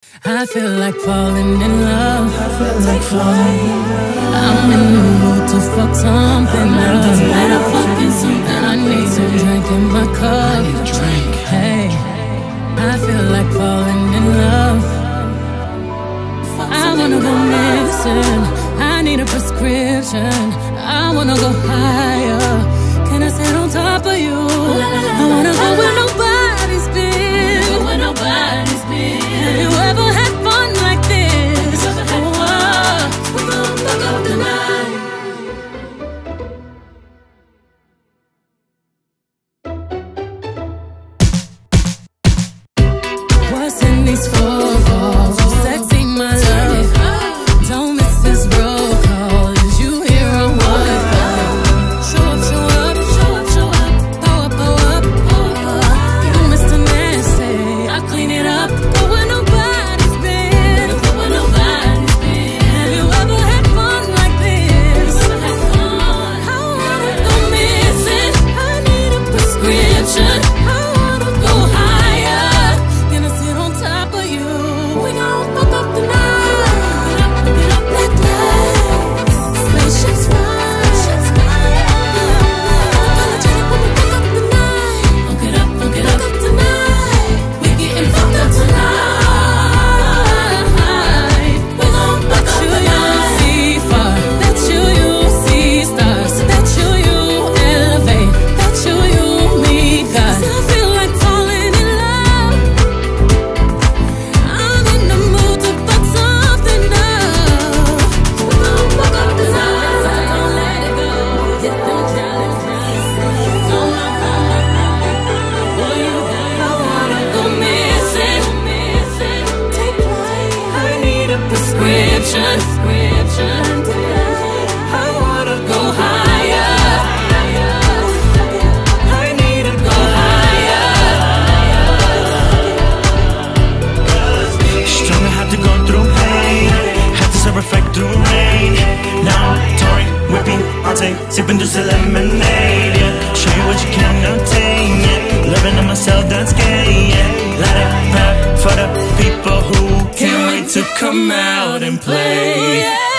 I feel like falling in love. I feel like falling in love. I'm in the mood to fuck something up. And I need some drink in my cup. Hey, I feel like falling in love. I wanna go missing. I need a prescription. I wanna go higher. Can I sit on top of you? I wanna go where nobody's been. Where nobody's been. Have you ever had fun like this? We're gonna fuck up the night. What's in these four walls? You sexy, my love. Don't miss this roll call. Is you here or what? Show up, show up, show up, show up. Pow up, pow up, pow up. You Mr. Nasty, I clean it up. Go where nobody's been. Go where nobody's been. Have you ever had fun like this? I wanna go missing. I need a prescription. I wanna go higher. Can I sit on top of you? We gon' fuck up the night. Black lights, spaceships fly. Apologetic when we fuck up the night. Fuck it up, fuck it up tonight. We getting fucked up tonight. We gon' fuck up the night. See far, that you see stars, that you elevate, that you meet God. I feel like falling in love. I'm in the mood to fuck something up. We gon' fuck up the night. Don't let it go. Get them jealous. Don't let boy, you got. I wanna go missing. Take flight. I need a prescription. I wanna go higher. I need to go higher. Stronger, had to go through pain. Had to serve effect through rain. Now I'm touring, whipping, Beyonce, sipping just a lemonade. Yeah. Show you what you can obtain. Yeah. Living in myself, that's gay. Yeah. Let it rap for the people who can't wait to come out and play.